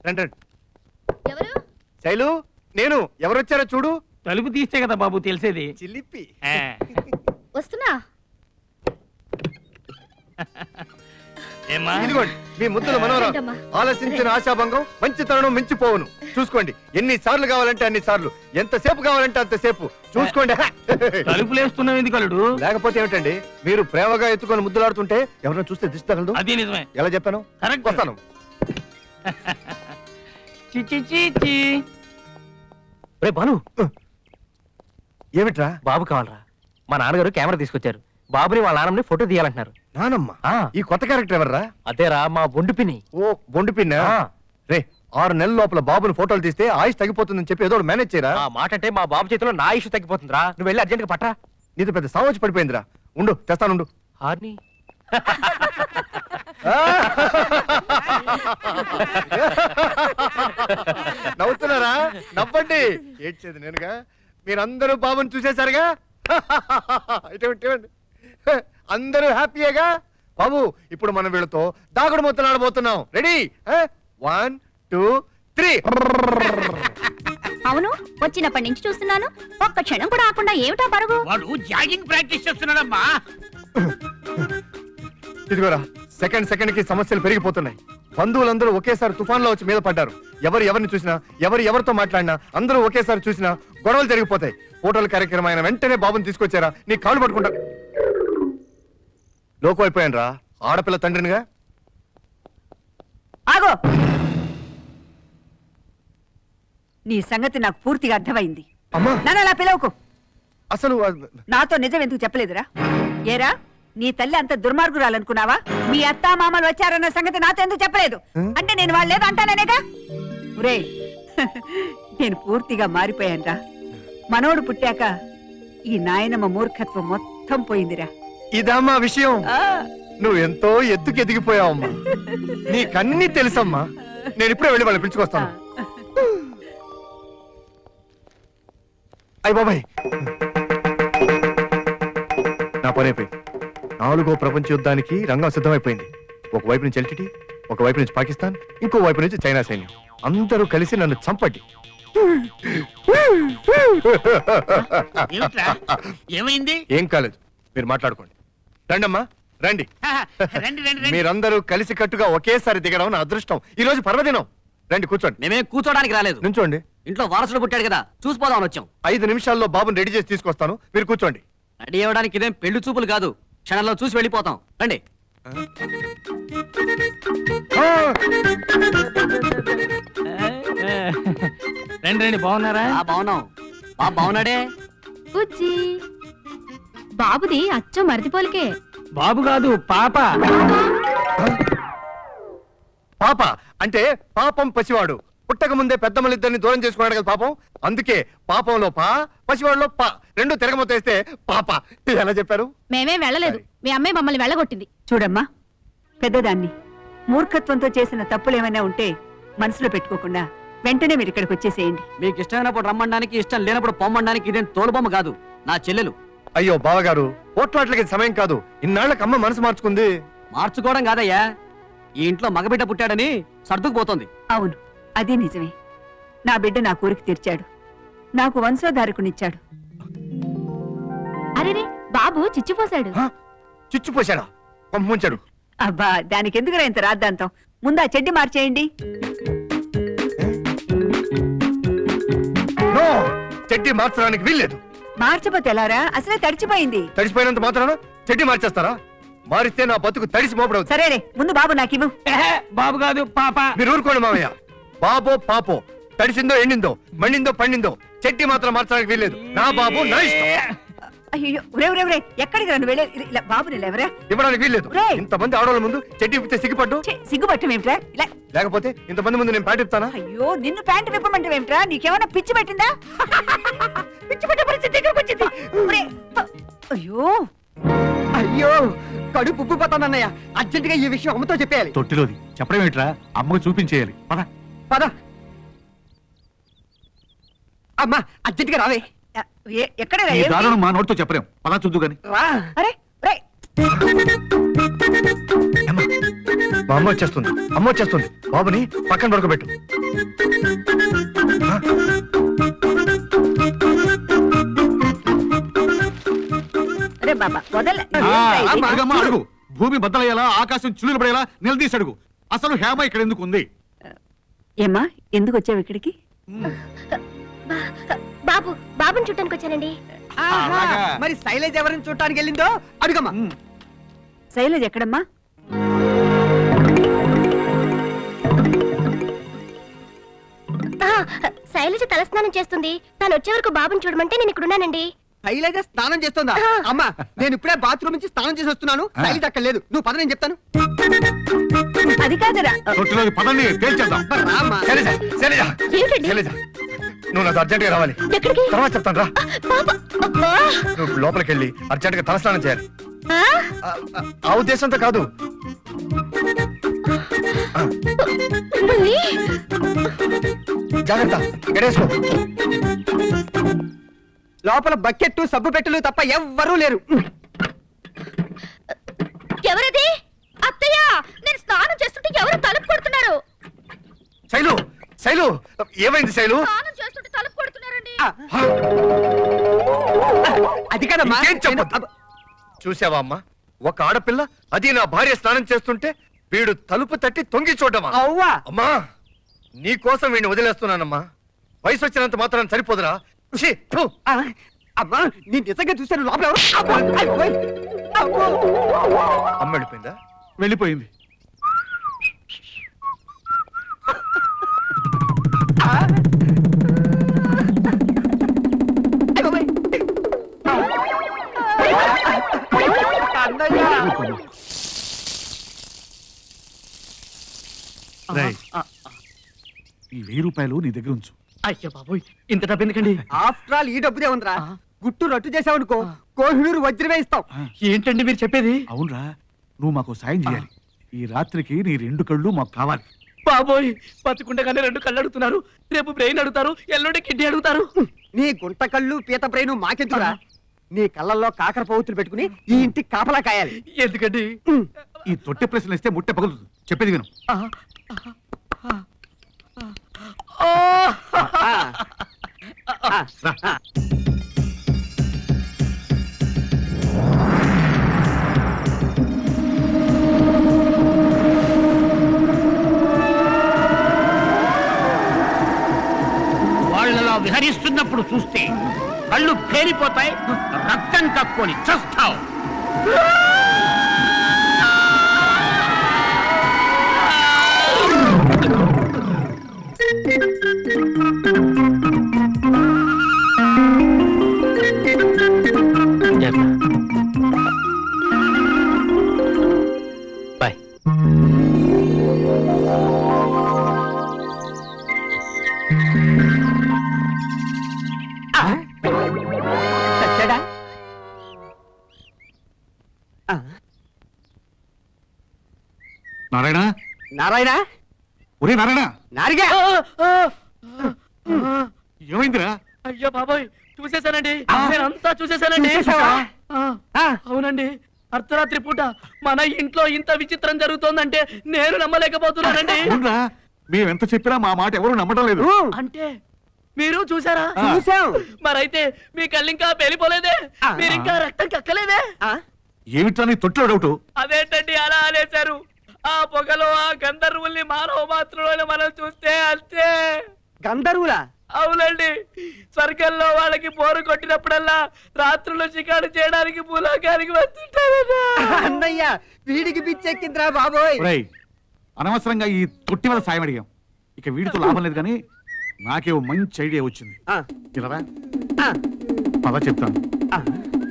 రండి రండి. శైలు నేను ఎవరొచ్చారో చూడు. తలుపు తీస్తే కదా బాబు తెలిసేది. చిలిపి వస్తున్నా. ఇదిగోండి మీ ముద్దుల మనోహరం. ఆలోచించిన ఆశాభంగం మంచి తరుణం మించిపోవును. చూసుకోండి ఎన్ని సార్లు కావాలంటే అన్ని సార్లు, ఎంతసేపు కావాలంటే అంతసేపు చూసుకోండి. తలుపులు వేస్తున్నావు ఎందుకు అల్లుడు? లేకపోతే ఏమిటండి, మీరు ప్రేమగా ఎత్తుకొని ముద్దులాడుతుంటే ఎవరైనా చూస్తే దిష్టి తగలదు. అది నిజమే. ఎలా చెప్పాను? కరెక్ట్. వస్తాను. రే బాలు, ఏమిట్రా? బాబు కావాలరా. మా నాన్నగారు కెమెరా తీసుకొచ్చారు. బాబుని వాళ్ళ నాన్నని ఫోటో తీయాలంటున్నారు. నానమ్మ? ఈ కొత్త క్యారెక్టర్ ఎవర్రా? అదేరా మా బొండు పిన్ని. ఓ బొండు పిన్న. రే 6 నెలల లోపల బాబుని ఫోటోలు తీస్తే ఆయుష్ తగ్గిపోతుందని చెప్పి ఏదో మేనేజ్ చేయరా. ఆ మాట అంటే మా బాబు చేతిలో నా ఆయుష్ తగ్గిపోతుందిరా. నువ్వు వెళ్ళి అర్జెంట్ గా పట్టరా. నీతో పెద్ద సావచ్చి పడిపోయిందిరా. ఉండు తెస్తానుండు. హార్ని నవ్వుతున్నారా? నవ్వండి. ఏడ్చేది నేనుగా. మీరందరూ బాబుని చూసేశారుగా. ఇటువంటి అందరూ హ్యాపీయేగా. బాబు ఇప్పుడు మనం వీళ్ళతో దాగుడు మొత్తం ఆడబోతున్నాం. రెడీ? 1 2 3. అవును, వచ్చినప్పటి నుంచి చూస్తున్నాను. ఒక్క క్షణం కూడా ఆకుండా ఏమిటా పరుగు? వాడు జాగింగ్ ప్రాక్టీస్ చేస్తున్నాడమ్మా. ఇదిగోరా, సెకండ్ కి సమస్యలు పెరిగిపోతున్నాయి. బంధువులందరూ ఒకేసారి తుఫాన్లో వచ్చి మీద పడ్డారు. ఎవరిని చూసినా, ఎవరితో మాట్లాడినా, అందరూ ఒకేసారి చూసినా గొడవలు జరిగిపోతాయి. ఫోటోల కార్యక్రమం అయిన వెంటనే బాబుని తీసుకొచ్చారా, నీ కాళ్ళు పట్టుకుంటా. లోకం అయిపోయాను రా, ఆడపిల్ల తండ్రినిగా. ఆగో, నీ సంగతి నాకు పూర్తిగా అర్థమైంది. నన్ను అలా పిలవకు. అసలు నాతో నిజం ఎందుకు చెప్పలేదురా? ఏరా, నీ తల్లి అంత దుర్మార్గురాలనుకున్నావా? మీ అత్తా మామలు వచ్చారన్న సంగతి నాతో ఎందుకు చెప్పలేదు? అంటే నేను వాళ్ళు లేదు అంటానేగా? ఒరే, నేను పూర్తిగా మారిపోయానురా. మనోడు పుట్టాక ఈ నాయనమ్మ మూర్ఖత్వం మొత్తం పోయిందిరా. ఇదమ్మా విషయం. నువ్వు ఎంతో ఎత్తుకు ఎదిగిపోయావమ్మా. నీకన్నీ తెలుసమ్మా. నేను ఇప్పుడే వెళ్ళి వాళ్ళు పిలుచుకొస్తాను. అయ్య బాబాయ్, నా పని అయిపోయింది. 4వ ప్రపంచ యుద్ధానికి రంగం సిద్ధమైపోయింది. ఒకవైపు నుంచి ఎల్టీటీ, ఒకవైపు నుంచి పాకిస్తాన్, ఇంకో వైపు నుంచి చైనా సైన్యం. అందరూ కలిసి నన్ను చంపండి. ఏమైంది? ఏం కాలేదు, మీరు మాట్లాడుకోండి. రండమ్మా రండి. మీరందరూ కలిసి కట్టుగా ఒకేసారి దిగడం నా అదృష్టం. ఈ రోజు పర్వదినం. రండి కూర్చోండి. మేమే కూర్చోడానికి రాలేదు, నుంచోండి. ఇంట్లో వారసుడు పుట్టాడు కదా, చూసిపోదామని వచ్చాం. 5 నిమిషాల్లో బాబుని రెడీ చేసి తీసుకొస్తాను, మీరు కూర్చోండి. రెడీ అవ్వడానికి ఇదేం పెళ్లి చూపులు కాదు, క్షణంలో చూసి వెళ్ళిపోతాం. రండి. రండి. బాగున్నారా? బాగున్నాం. బాబు బాగున్నాడే. బాబుది అచ్చం మరిదిపోలికే. బాబు కాదు, పాప. పాప అంటే పాపం పసివాడు. పుట్టక ముందే పెద్దమ్మలిద్దరిని దూరం చేసుకున్నాడు కదా పాపం. అందుకే పాపంలో పా, పసివాడులో పా, రెండు తిరగమొత్తేస్తే పాప. ఎలా చెప్పారు? మేమేం వెళ్ళలేదు, మీ అమ్మాయి మమ్మల్ని వెళ్ళగొట్టింది. చూడమ్మా, పెద్దదాన్ని మూర్ఖత్వంతో చేసిన తప్పులు ఏమైనా ఉంటే మనసులో పెట్టుకోకుండా వెంటనే మీరు ఇక్కడికి వచ్చేసేయండి. మీకు ఇష్టమైనప్పుడు రమ్మడానికి, ఇష్టం లేనప్పుడు పొమ్మడానికి ఇదేం తోలుబొమ్మ కాదు, నా చెల్లెలు. అయ్యో బావగారు, పోట్లాట్లకి సమయం కాదు. ఇన్నాళ్ళకి అమ్మ మనసు మార్చుకుంది. మార్చుకోవడం కాదయ్యా, ఈ ఇంట్లో మగబిడ్డ పుట్టాడని సర్దుకుపోతుంది. అవును, అదే నిజమే. నా బిడ్డ నా కోరిక తీర్చాడు, నాకు వంశోధారకునిచ్చాడు. అరే, బాబు చిచ్చిపోశాడు. చిచ్చిపోశాడా? పంపించాడు. అబ్బా, దానికి ఎందుకురా ఇంత రాద్దాంతం? ముందా చెడ్డి మార్చేయండి. చెడ్డి మార్చడానికి వీల్లేదు. మార్చపోతే ఎలారా? అసలే తడిచిపోయింది. తడిచిపోయినంత మాత్రాన చెడ్డి మార్చేస్తారా? మారిస్తే నా బతుకు తడిసి మోపడవుతుంది. సరేనే, ముందు బాబు నాకివ్వు. బాబు కాదు, పాప. మీరు ఊరుకోండి మామయ్య. బాబో పాపో, తడిసిందో ఎండిందో, మండిందో పండిందో, చెడ్డి మాత్రం మార్చడానికి వీల్లేదు. నా బాబు నా ఇష్టం. అయ్యో, ఒరే ఎక్కడికి రండి వెళ్ళే? బాబుని ఎవరా ఇవ్వడానికి వీల్లేదు. ఇంతమంది ఆడవాళ్ళ ముందు చెడ్డి ఇప్పితే సిగ్గుపడ్డు. సిగ్గుపట్టం ఏమిట్రా? లేకపోతే ఇంతమంది ముందు నేను ప్యాంట్ ఇస్తానా? అయ్యో, నిన్ను ప్యాంటు విప్పమంటావేమిట్రా? నీకేమైనా పిచ్చి పెట్టిందా? పిచ్చి పెట్టే పరిస్థితి దగ్గరకు వచ్చింది. అయ్యో అయ్యో, కడుపు ఉబ్బిపోతానన్నయ్య. అర్జెంట్ గా ఈ విషయం అమ్మతో చెప్పేయాలి. తొట్టిలోది చెప్పడం ఏంట్రా? అమ్మకు చూపించేయాలి. పద పద. అమ్మా, అర్జెంట్ గా రావే. ఎక్కడ మా నోటితో చెప్పలేం. పదా చూద్దు గాని. అరే అమ్మ వచ్చేస్తుంది, అమ్మ వచ్చేస్తుంది. బాబుని పక్కన పడుకోబెట్టు. అరే బాబా వదల అడుగు. భూమి బద్దలయ్యేలా, ఆకాశం చుల్లులు పడేలా నిలదీసి అడుగు. అసలు హేమ ఇక్కడ ఎందుకు ఉంది? ఏమ్మా ఎందుకు వచ్చావు ఇక్కడికి? బాబుని చుట్టానికి వచ్చానండి. అలాగా. మరి శైలజ ఎవరిని చూడటానికి వెళ్ళిందో అడుగమ్మా. శైలజ ఎక్కడమ్మా? శైలజ తలస్నానం చేస్తుంది. తను వచ్చే వరకు బాబుని చూడమంటే నేను ఇక్కడ ఉన్నానండి. శైలజ స్నానం చేస్తుందా? అమ్మా నేను ఇప్పుడే బాత్రూమ్ నుంచి స్నానం చేసి వస్తున్నాను. శైలజ అక్కడ లేదు. నువ్వు పద, నేను చెప్తాను. అది కాదురా. తొట్టిలోకి పదండి, తేల్చేద్దాం. రామ్మా. శైలజ, శైలజ, ఏమిటండి? శైలజ, నువ్వు నాతో అర్జెంట్గా రావాలి. ఎక్కడికి? తర్వాత చెప్తాను రా. పాప, అబ్బా. నువ్వు లోపలికి వెళ్ళి అర్జెంట్గా తలస్నానం చేయాలి. ఆ? ఆ ఉద్దేశంతో కాదు. మిమ్మల్ని? జాగ్రత్త, గడేసుకో. లోపల బకెట్, సబ్బు పెట్టెలు తప్ప ఎవ్వరూ లేరు. ఎవరది? అత్తయ్య, నేను స్నానం చేస్తుంటే ఎవరు తలుపు కొడుతున్నారు? శైలు, శైలు, ఏమైంది శైలు? స్నానం చేస్తుంటే తలుపు కొడుతున్నారండి. అది కదమ్మా. ఇంకేం చెప్పొద్దు. చూసావా అమ్మా, ఒక ఆడపిల్ల, అది నా భార్య స్నానం చేస్తుంటే వీడు తలుపు తట్టి తొంగి చూడమా? అవ్వా. అమ్మా, నీ కోసం వీడిని వదిలేస్తున్నానమ్మా. వయసు వచ్చినంత మాత్రం సరిపోదురా? ఛీ, థు. అమ్మా నీ నిజంగా చూశాను. లోపల ఎవరు? అబ్బా, అయ్యోయ్. అబ్బో. అమ్మ వెళ్ళిపోయిందా? వెళ్ళిపోయింది. అయ్యోయ్. అన్నయ్య. రేయ్, ఈ 1000 రూపాయలు నీ దగ్గర ఉంచు. అయ్యో బాబోయ్, ఇంత డబ్బు ఎందుకండి? ఆఫ్టర్ ఆల్ ఈ డబ్బుదే ఉందిరా. గుట్టు రట్టు చేసావనుకో కోహినూరు వజ్రమే ఇస్తాం. ఏంటండి మీరు చెప్పేది? అవునరా, నువ్వు మాకు సాయం చేయాలి. ఈ రాత్రికి నీ 2 కళ్ళు మాకు కావాలి. బాబోయ్, బతుకుండగానే 2 కళ్ళు అడుగుతున్నారు, రేపు బ్రెయిన్ అడుగుతారు, ఎల్లుండి కిడ్నీ అడుగుతారు. నీ గుంట కళ్ళు పీత బ్రెయిన్ మాకెందుకురా? నీ కళ్ళల్లో కాకర పౌతులు పెట్టుకుని ఈ ఇంటికి కాపలా కాయాలి. ఎందుకండి? ఈ తొట్టె ప్రశ్నలు ఇస్తే ముట్టె పగులుతుంది. చెప్పేది విను. రా. వాళ్ళలో విహరిస్తున్నప్పుడు చూస్తే కళ్ళు పేలిపోతాయి, రక్తం కక్కుని చస్తావు. బాయ్. చచ్చాడా? నారాయణ, నారాయణ, ఒరే నారాయణ, నారిగా. ఏమైందిరా? అయ్యో బాబోయ్, చూసేశానండి, నేనంతా చూసేశానండి. చూసేశావా? అవునండి, అర్ధరాత్రి పూట మన ఇంట్లో ఇంత విచిత్రం జరుగుతోందంటే నేను నమ్మలేకపోతున్నానండి. అవునరా, మేమెంత చెప్పినా మా మాట ఎవరు నమ్మడం లేదు. అంటే మీరు చూసారా? చూసాం. మరైతే మీ కళ్ళింకా పేలిపోలేదే, మీరింకా రక్తం కక్కలేదే? ఏమిట్రా నీ తొట్టిలో డౌట్? అదేంటండి అలా అనేశారు? ఆ పొగలో ఆ గంధర్వుల్ని మానవ మాత్రంలో మనం చూస్తే అంతే. గంధర్వులా? అవునండి, స్వర్గంలో వాళ్ళకి బోరు కొట్టినప్పుడల్లా రాత్రులు షికారు చేయడానికి భూలోకానికి వస్తుంటారట. అన్నయ్య వీడికి పిచ్చెక్కిందిరా బాబోయ్. ఒరేయ్, అనవసరంగా ఈ తొట్టి వల్ల సాయం అడిగాం. ఇక వీడితో లాభం లేదు, కానీ నాకే ఓ మంచి ఐడియా వచ్చింది. ఇలా రా. పద చెప్తాను.